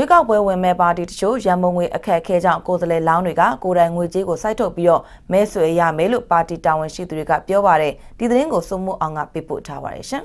ရွေးကောက်ပွဲဝင်မဲ့ပါတီတချို့ရန်ပုံငွေအခက်အခဲကြောင့်ကိုယ်စားလှယ်လောင်းတွေကကိုယ်တိုင်ငွေကြေးကိုစိုက်ထုတ်ပြီးတော့မဲဆွယ်ရမယ်လို့ပါတီတာဝန်ရှိသူတွေကပြောပါတယ်ဒီသတင်းကိုစုံမှုအောင်ကပေးပို့ထားပါတယ်ရှင်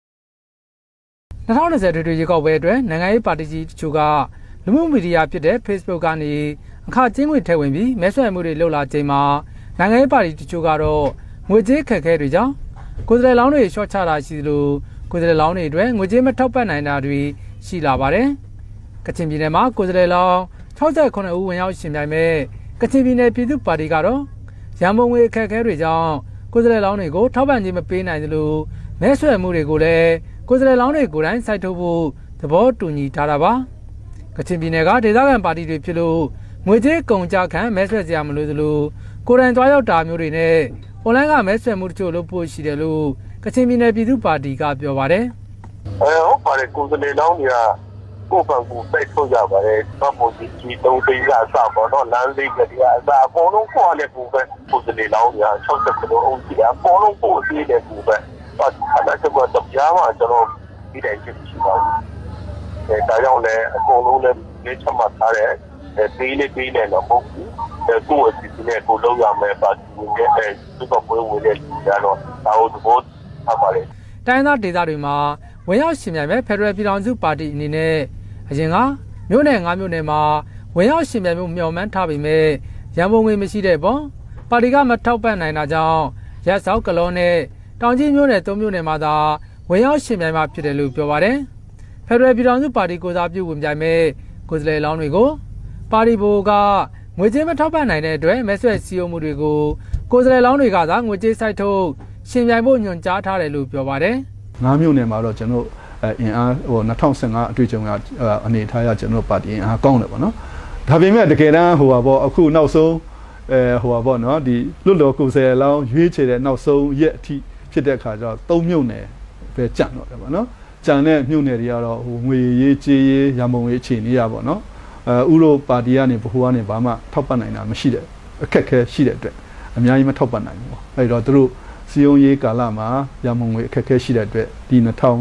2020ရွေးကောက်ပွဲအတွက်နိုင်ငံရေးပါတီကြီးတချို့ကလူမှုမီဒီယာဖြစ်တဲ့ Facebook ကနေအခကျင်းငွေထည့်ဝင်ပြီးမဲဆွယ်မှုတွေလုပ်လာချိန်မှာနိုင်ငံရေးပါတီတချို့ကတော့ငွေကြေးအခက်အခဲတွေကြောင့်ကိုယ်စားလှယ်လောင်းတွေရှော့ချတာရှိသလိုကိုယ်စားလှယ်လောင်းတွေအတွက်ငွေကြေးမထောက်ပံ့နိုင်တာတွေရှိလာပါတယ်ကချင်ပြည်နယ်မှာကိုယ်စားလှယ်လောင်း69ဦးဝင်ရောက်ရှင်ပြိုင်မဲ့ကချင်ပြည်နယ်ပြည်သူ့ပါတီကတော့ရန်ပုံငွေအခက်အခဲတွေကြောင့်ကိုယ်စားလှယ်လောင်းတွေကိုထောက်ပံ့ခြင်းမပေးနိုင်သလိုမဲဆွယ်မှုတွေကိုလည်းကိုယ်စားလှယ်လောင်းတွေကိုယ်တိုင်စိုက်ထုတ်ဖို့သဘောတူညီထားတာပါကချင်ပြည်နယ်ကဒေသခံပါတီတွေဖြစ်လို့ငွေကြေးကုန်ကြခံမဲဆွယ်စရာမလိုသလိုကိုယ်တိုင်သွားရောက်တာမျိုးတွေနဲ့အွန်လိုင်းကမဲဆွယ်မှုတချို့လုပ်ဖို့ရှိတယ်လို့ကချင်ပြည်နယ်ပြည်သူ့ပါတီကပြောပါတယ်ဟုတ်ပါတယ်ကိုယ်စားလှယ်လောင်းတွေကကိုယ်ပံကိုစိုက်ထုတ်ကြပါတယ်တော့ပုံကြီးကြီး3သိန်းကအစပေါ့နော်လမ်းလေးကတည်းကအစအကုန်လုံးကိုယ်လည်းကိုယ်ပဲကိုယ်စားလှယ်လောင်းတွေက60ကီလိုအုပ်ကြီးအကုန်လုံးကိုယ်အသေးတယ်ကိုယ်ပဲအဲ့ဒါကတော့တရားမှာကျွန်တော်ဒီတိုင်းဖြစ်ရှိပါဘူးဒါကြောင့်လည်းအကုန်လုံးလည်းလက်ချမှတ်ထားတဲ့ပေးနေတော့မဟုတ်ဘူးကိုယ်အစီအစဉ်နဲ့ကိုလုပ်ရမယ်ပါဒီဒီကပွဲဝင်တဲ့ကြတော့ဒါကိုသဘောထားပါတယ်တိုင်းသားဒေသတွေမှာဝင်ရောက်ရှင်ပြိုင်မဲ့ဖက်ဒရယ်ပြည်ထောင်စုပါတီအနေနဲ့အရင်ကမြို့နယ်9မြို့နယ်မှာဝင်ရောက်ရှင်ပြိုင်မှုမျှော်မှန်းထားပေမဲ့ရန်ပုံငွေမရှိတဲ့ပုံပါတီကမထောက်ပံ့နိုင်တာကြောင့်ရက်စောက်ကလောနဲ့တောင်ကြီးမြို့နယ်3မြို့နယ်မှာသာဝင်ရောက်ရှင်ပြိုင်မှာဖြစ်တယ်လို့ပြောပါတယ်ဖက်ဒရယ်ပြည်ထောင်စုပါတီကိုစားပြုဝင်ပြိုင်မဲ့ကိုယ်စားလှယ်လောင်းတွေကိုပါတီဘိုကငွေကြေးမထောက်ပံ့နိုင်တဲ့အတွက်မဲဆွယ်စည်းရုံးမှုတွေကိုကိုယ်စားလှယ်လောင်းတွေကသာငွေကြေးစိုက်ထုတ်ရှင်ပြိုင်ဖို့ညွှန်ကြားထားတယ်လို့ပြောပါတယ် 9မြို့နယ်မှာတော့ကျွန်တော်အင်အား2015အတွေ့အကြုံကအနေထားရကျွန်တော်ပါတီအင်အားကောင်းတယ်ပေါ့နော်ဒါပေမဲ့တကယ်တမ်းအခုနောက်ဆုံးနော်ဒီလွတ်တော်ကိုယ်စားလှယ်လောင်းရွေးချယ်တဲ့နောက်ဆုံးရက်အထိဖြစ်တဲ့အခါကျတော့3မြို့နယ်ပဲကြံတော့တယ်ပေါ့နော်ကြံတဲ့မြို့နယ်တွေကတော့ငွေရေးကြေးရေးရန်ပုံငွေအခြေအနေရပေါ့နော်ဥရောပါတီကနေဗဟိုကနေဘာမှထောက်ပံ့နိုင်တာမရှိတဲ့အခက်အခဲရှိတဲ့အတွက်အများကြီးမထောက်ပံ့နိုင်ဘူးပေါ့အဲ့တော့သူတို့စီယုံရေးကာလမှာရန်ပုံငွေအခက်အခဲရှိတဲ့အတွက်ဒီ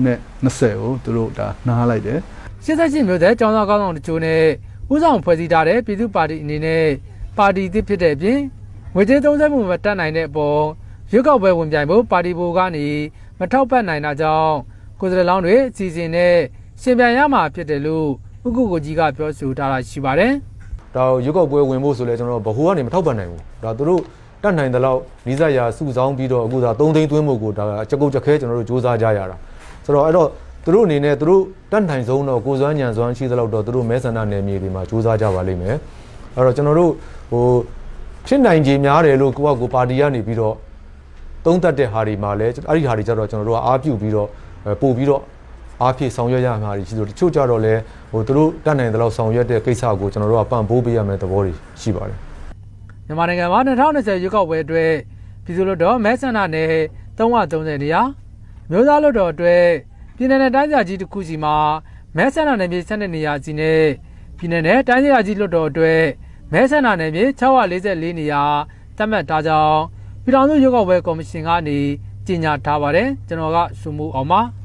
2020ကိုသူတို့ဒါနားလိုက်တယ် 88မြို့တဲ့ကျောင်းသားကောင်းဆောင်တချို့နဲ့ဥဆောင်ဖွဲ့စည်းထားတဲ့ပြည်သူ့ပါတီအနေနဲ့ပါတီသစ်ဖြစ်တဲ့အပြင်ငွေကြေးသုံးစွဲမှုမတတ်နိုင်တဲ့အပေါ်ရွေးကောက်ပွဲဝင်ပြိုင်ဖို့ပါတီဘိုကနေမထောက်ပံ့နိုင်တာကြောင့်ကိုယ်စားလှယ်လောင်းတွေအစီအစဉ်နဲ့ရှင်ပြိုင်ရမှာဖြစ်တယ်လို့ဥက္ကုကိုကြီးကပြောဆိုထားတာရှိပါတယ်။ဒါရွေးကောက်ပွဲဝင်ဖို့ဆိုလဲကျွန်တော်ဗဟိုကနေမထောက်ပံ့နိုင်ဘူး။ဒါသူတို့တတ်နိုင်တဲ့လောက်နီးစပ်ရာစုဆောင်းပြီးတော့အခုဒါ3သိန်းသွင်းဖို့ကိုဒါအချက်ကုတ်ချက်ခဲကျွန်တော်တို့စ조사ကြရတာ။ဆိုတော့အဲ့တော့သူတို့အနေနဲ့သူတို့တတ်နိုင်ဆုံးတော့ကိုစွမ်းညံစွမ်းရှိသလောက်တော့သူတို့မဲဆန္ဒနယ်မြေတွေမှာစ조사ကြပါလိမ့်မယ်။အဲ့တော့ကျွန်တော်တို့ဖြစ်နိုင်ခြေများတယ်လို့ကိုပါတီကနေပြီးတော့သုံးသပ်တဲ့ဟာတွေမှာလည်းအဲ့ဒီဟာတွေကြတော့ကျွန်တော်တို့ကအားပြုပြီးတော့ပို့ပြီးတော့အားဖြည့်ဆောင်ရွက်ရမှာရှိလို့တချို့ကြတော့လဲသူတို့တတ်နိုင်တဲ့လောက်ဆောင်ရွက်တဲ့ကိစ္စကိုကျွန်တော်တို့ကပံ့ပိုးပေးရမယ်သဘောတွေရှိပါတယ်မြန်မာနိုင်ငံမှာ2020ရွေးကောက်ပွဲအတွက်ပြည်သူ့လွှတ်တော်မဲဆန္ဒနယ်330နေရာမျိုးသားလွှတ်တော်အတွက်ပြည်내နဲ့တိုင်းဒေသကြီးတစ်ခုစီမှာမဲဆန္ဒနယ်မြေ12နေရာစီနဲ့ပြည်내နဲ့တိုင်းဒေသကြီးလွှတ်တော်အတွက်မဲဆန္ဒနယ်မြေ644နေရာသတ်မှတ်ထားကြောင်းပြည်ထောင်စုရွေးကောက်ပွဲကော်မရှင်ကနေကြေညာထားပါတယ်ကျွန်တော်ကစုမှုအောင်ပါ